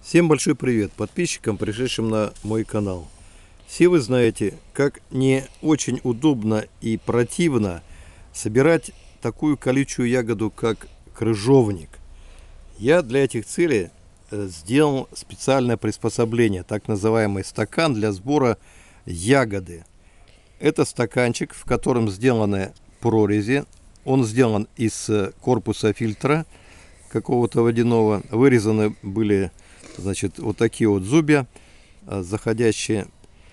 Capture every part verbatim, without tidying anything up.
Всем большой привет подписчикам, пришедшим на мой канал. Все вы знаете, как не очень удобно и противно собирать такую колючую ягоду, как крыжовник. Я для этих целей сделал специальное приспособление, так называемый стакан для сбора ягоды. Это стаканчик, в котором сделаны прорези. Он сделан из корпуса фильтра какого-то водяного. Вырезаны были, значит, вот такие вот зубья, заходящие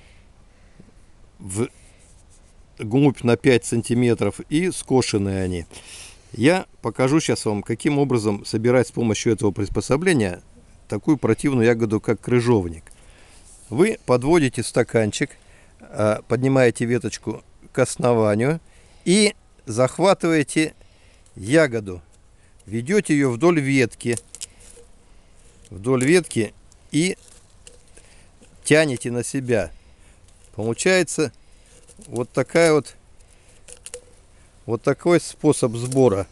в глубь на пять сантиметров, и скошенные они. Я покажу сейчас вам, каким образом собирать с помощью этого приспособления такую противную ягоду, как крыжовник. Вы подводите стаканчик, поднимаете веточку к основанию и захватываете ягоду, ведете ее вдоль ветки, вдоль ветки и тянете на себя. Получается вот такая вот вот такой способ сбора.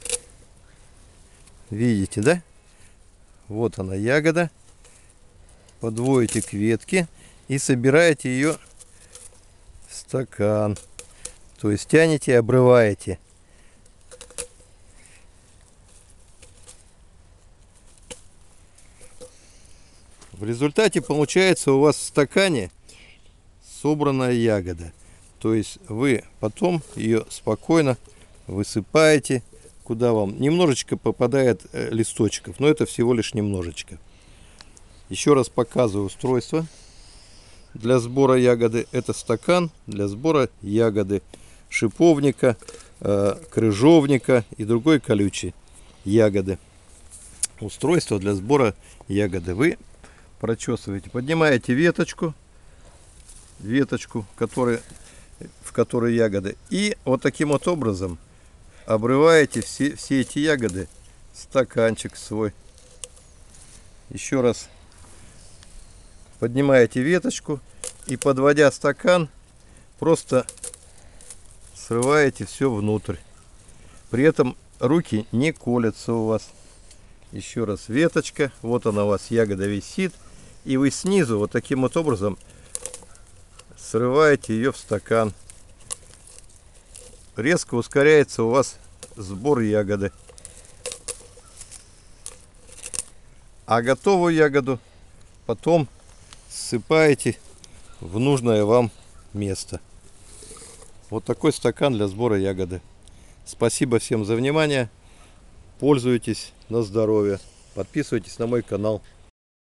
Видите, да? Вот она, ягода. Подводите к ветке и собираете ее в стакан. То есть тянете и обрываете. В результате получается у вас в стакане собранная ягода. То есть вы потом ее спокойно высыпаете, куда вам немножечко попадает листочков, но это всего лишь немножечко. Еще раз показываю устройство для сбора ягоды. Это стакан для сбора ягоды шиповника, крыжовника и другой колючей ягоды. Устройство для сбора ягоды. Вы прочесываете, поднимаете веточку, веточку, который, в которой ягоды, и вот таким вот образом обрываете все, все эти ягоды в стаканчик свой. Еще раз поднимаете веточку и, подводя стакан, просто срываете все внутрь. При этом руки не колятся у вас. Еще раз веточка, вот она у вас, ягода висит, и вы снизу вот таким вот образом срываете ее в стакан. Резко ускоряется у вас сбор ягоды. А готовую ягоду потом ссыпаете в нужное вам место. Вот такой стакан для сбора ягоды. Спасибо всем за внимание. Пользуйтесь на здоровье. Подписывайтесь на мой канал.